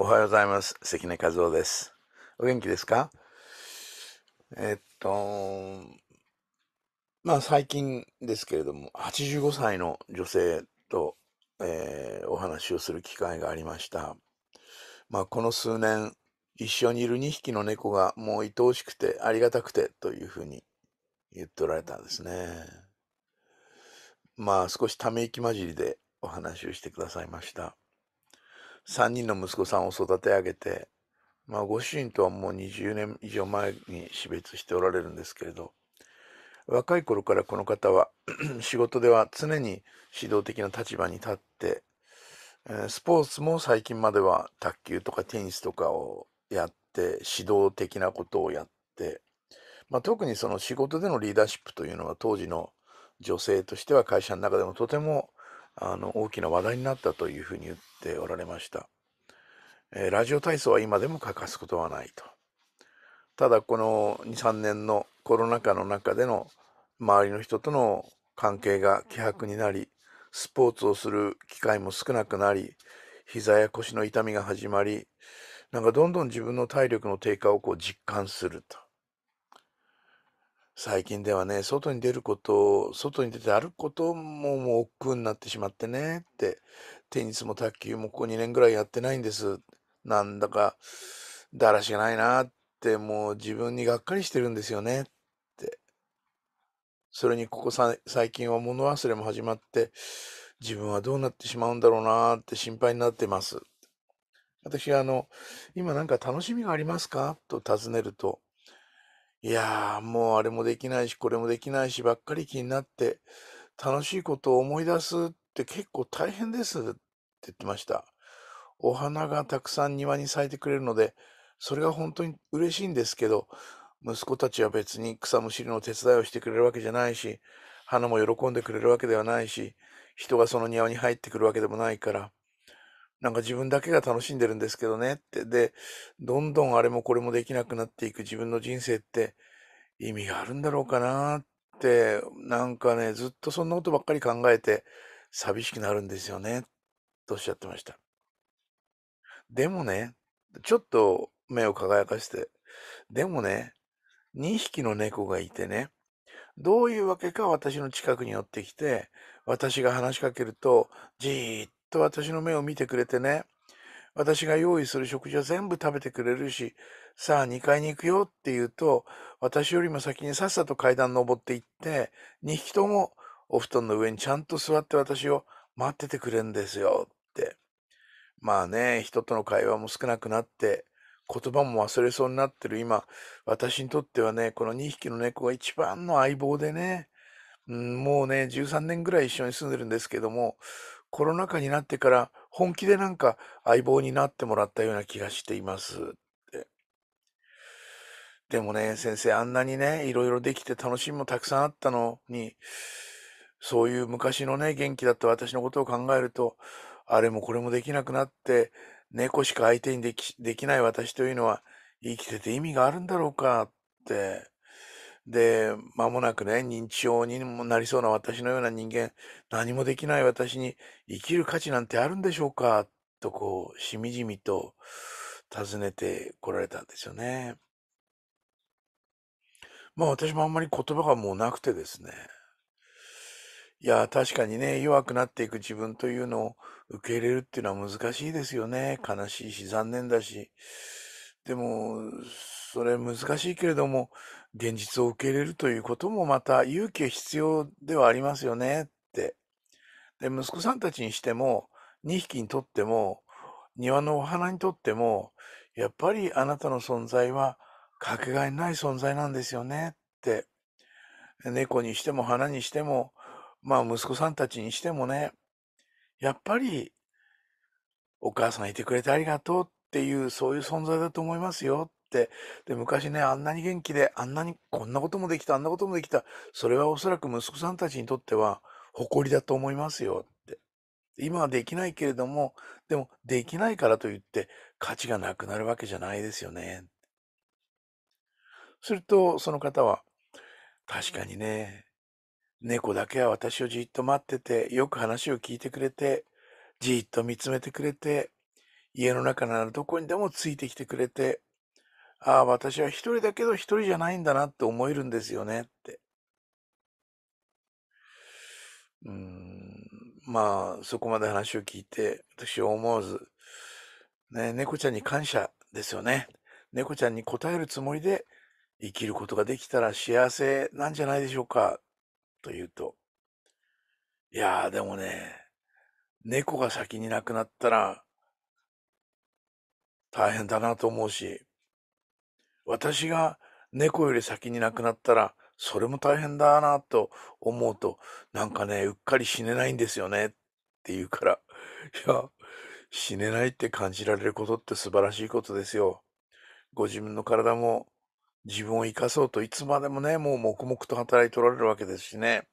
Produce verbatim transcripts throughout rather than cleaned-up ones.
おはようございます。関根和夫です。お元気ですか？えっと、まあ最近ですけれども、はちじゅうごさいの女性と、えーお話をする機会がありました。まあこの数年、一緒にいるにひきの猫がもう愛おしくてありがたくてというふうに言っておられたんですね。まあ少しため息混じりでお話をしてくださいました。さんにんの息子さんを育て上げて、まあ、ご主人とはもうにじゅうねん以上前に死別しておられるんですけれど、若い頃からこの方は仕事では常に指導的な立場に立って、えースポーツも最近までは卓球とかテニスとかをやって指導的なことをやって、まあ、特にその仕事でのリーダーシップというのは当時の女性としては会社の中でもとてもあの大きな話題になったというふうに言っておられました。えーラジオ体操は今でも欠かすことはないと。ただこのに、さんねんのコロナ禍の中での周りの人との関係が希薄になり、スポーツをする機会も少なくなり、膝や腰の痛みが始まり、なんかどんどん自分の体力の低下をこう実感すると。最近ではね、外に出ること、外に出て歩くことももう億劫になってしまってねって、テニスも卓球もここにねんぐらいやってないんです。なんだか、だらしがないなって、もう自分にがっかりしてるんですよねって。それにここさ最近は物忘れも始まって、自分はどうなってしまうんだろうなって心配になってます。私はあの、今なんか楽しみがありますかと尋ねると、いやー、もうあれもできないし、これもできないしばっかり気になって、楽しいことを思い出すって結構大変ですって言ってました。お花がたくさん庭に咲いてくれるので、それが本当に嬉しいんですけど、息子たちは別に草むしりの手伝いをしてくれるわけじゃないし、花も喜んでくれるわけではないし、人がその庭に入ってくるわけでもないから、なんか自分だけが楽しんでるんですけどねって。で、どんどんあれもこれもできなくなっていく自分の人生って意味があるんだろうかなって、なんかね、ずっとそんなことばっかり考えて寂しくなるんですよね、とおっしゃってました。でもね、ちょっと目を輝かして、でもね、にひきの猫がいてね、どういうわけか私の近くに寄ってきて、私が話しかけると、じーっと私の目を見てくれてね、私が用意する食事は全部食べてくれるし、さあにかいに行くよって言うと、私よりも先にさっさと階段登っていって、にひきともお布団の上にちゃんと座って私を待っててくれるんですよって。まあね、人との会話も少なくなって、言葉も忘れそうになってる今、私にとってはね、このにひきの猫が一番の相棒でね、うん、もうね、じゅうさんねんぐらい一緒に住んでるんですけども、コロナ禍になってから本気でなんか相棒になってもらったような気がしていますって。でもね、先生、あんなにね、いろいろできて楽しみもたくさんあったのに、そういう昔のね、元気だった私のことを考えると、あれもこれもできなくなって、猫しか相手にでき、できない私というのは、生きてて意味があるんだろうかって。で、間もなくね、認知症にもなりそうな私のような人間、何もできない私に生きる価値なんてあるんでしょうかとこう、しみじみと尋ねてこられたんですよね。まあ私もあんまり言葉がもうなくてですね。いや、確かにね、弱くなっていく自分というのを受け入れるっていうのは難しいですよね。悲しいし残念だし。でも、それ難しいけれども、現実を受け入れるということもまた勇気が必要ではありますよねって。で、息子さんたちにしても、にひきにとっても、庭のお花にとっても、やっぱりあなたの存在はかけがえのない存在なんですよねって。猫にしても花にしても、まあ息子さんたちにしてもね、やっぱりお母さんいてくれてありがとうっていう、そういう存在だと思いますよって。で、昔ね、あんなに元気で、あんなにこんなこともできた、あんなこともできた。それはおそらく息子さんたちにとっては誇りだと思いますよって。今はできないけれども、でもできないからといって価値がなくなるわけじゃないですよね。すると、その方は、確かにね、猫だけは私をじっと待ってて、よく話を聞いてくれて、じっと見つめてくれて、 家の中ならどこにでもついてきてくれて、ああ、私は一人だけど一人じゃないんだなって思えるんですよねって。うーん、まあ、そこまで話を聞いて、私は思わず、ね、猫ちゃんに感謝ですよね。猫ちゃんに応えるつもりで生きることができたら幸せなんじゃないでしょうか、と言うと、いやーでもね、猫が先に亡くなったら大変だなと思うし、私が猫より先に亡くなったら、それも大変だなと思うと、なんかね、うっかり死ねないんですよねって言うから、いや、死ねないって感じられることって素晴らしいことですよ。ご自分の体も自分を生かそうといつまでもね、もう黙々と働いておられるわけですしね。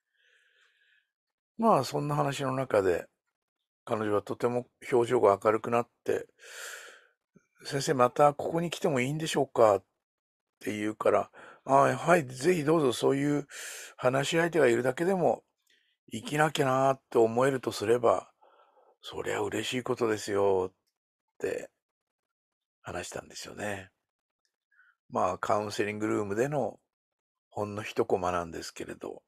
まあそんな話の中で彼女はとても表情が明るくなって、先生またここに来てもいいんでしょうかって言うから、ああ、はい、ぜひどうぞそういう話し相手がいるだけでも生きなきゃなーって思えるとすれば、そりゃ嬉しいことですよって話したんですよね。まあカウンセリングルームでのほんの一コマなんですけれど、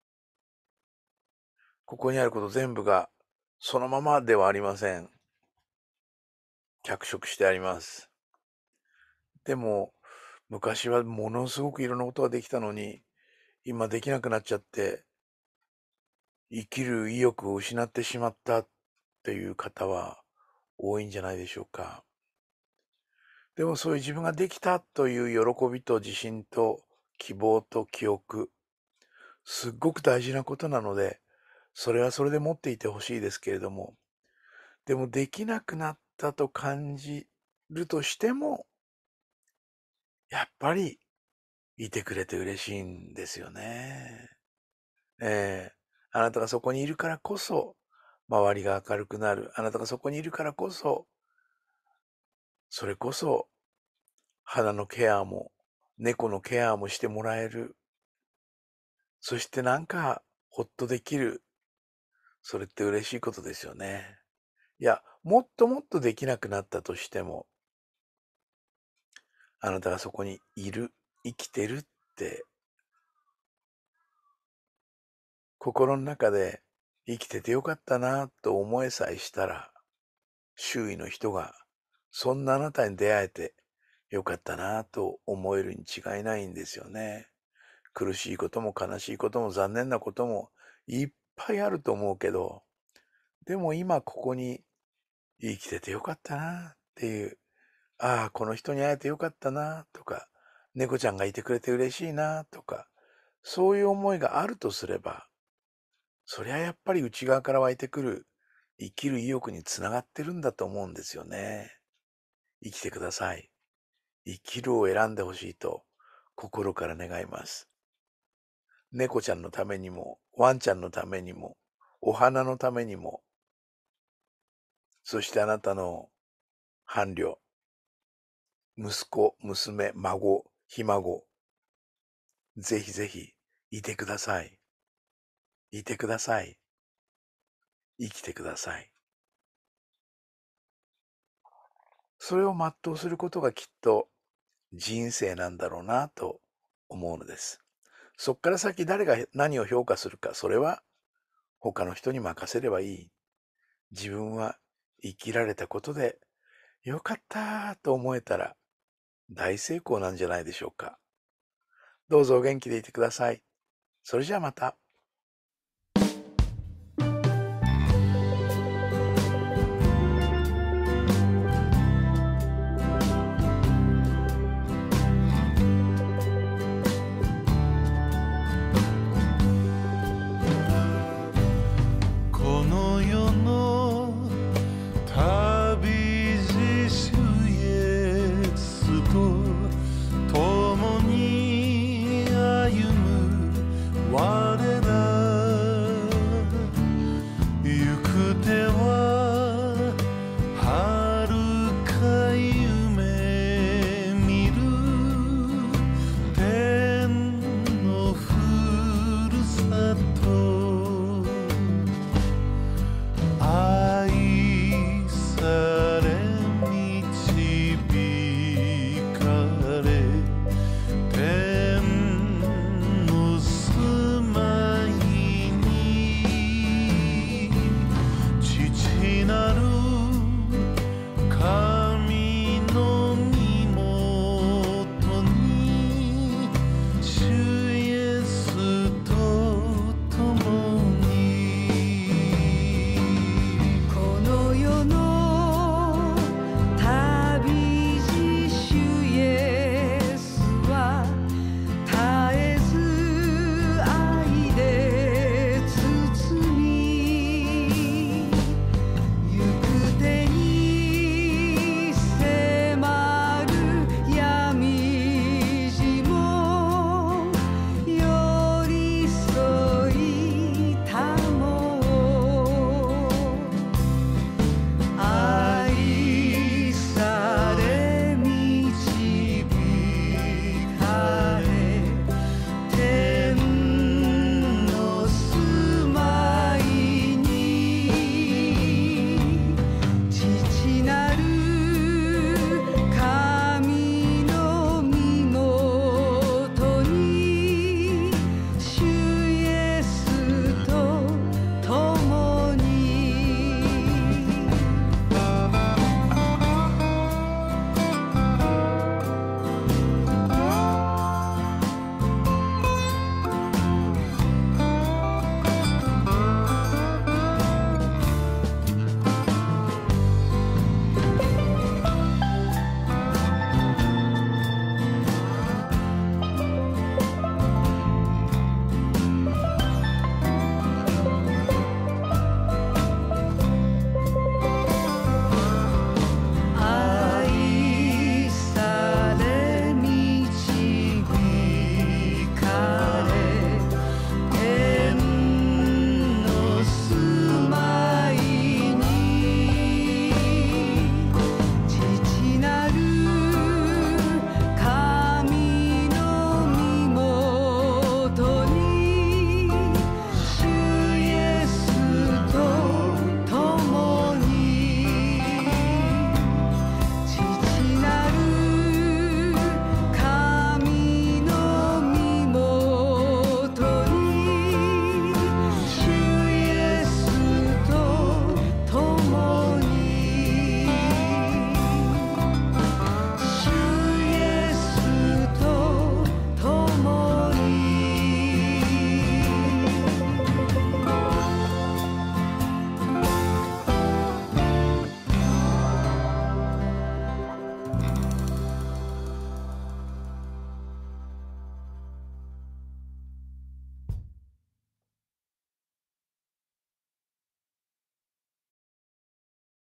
ここにあること全部がそのままではありません。脚色してあります。でも、昔はものすごくいろんなことができたのに、今できなくなっちゃって、生きる意欲を失ってしまったっていう方は多いんじゃないでしょうか。でもそういう自分ができたという喜びと自信と希望と記憶、すっごく大事なことなので、それはそれで持っていてほしいですけれども、でもできなくなったと感じるとしても、やっぱりいてくれて嬉しいんですよね。ええ。あなたがそこにいるからこそ、周りが明るくなる。あなたがそこにいるからこそ、それこそ肌のケアも、猫のケアもしてもらえる。そしてなんか、ほっとできる。それって嬉しいことですよね。いや、もっともっとできなくなったとしても、あなたがそこにいる、生きてるって、心の中で生きててよかったなと思えさえしたら、周囲の人が、そんなあなたに出会えてよかったなと思えるに違いないんですよね。苦しいことも悲しいことも残念なこともいっぱいあると思うけど、でも今ここに生きててよかったなっていう、ああ、この人に会えてよかったなとか、猫ちゃんがいてくれて嬉しいなとか、そういう思いがあるとすれば、そりゃやっぱり内側から湧いてくる生きる意欲につながってるんだと思うんですよね。生きてください。生きるを選んでほしいと心から願います。猫ちゃんのためにも、ワンちゃんのためにも、お花のためにも、そしてあなたの伴侶、息子、娘、孫、ひ孫、ぜひぜひ、いてください。いてください。生きてください。それを全うすることがきっと人生なんだろうなと思うのです。そっから先誰が何を評価するか、それは他の人に任せればいい。自分は生きられたことでよかったと思えたら大成功なんじゃないでしょうか。どうぞお元気でいてください。それじゃあまた。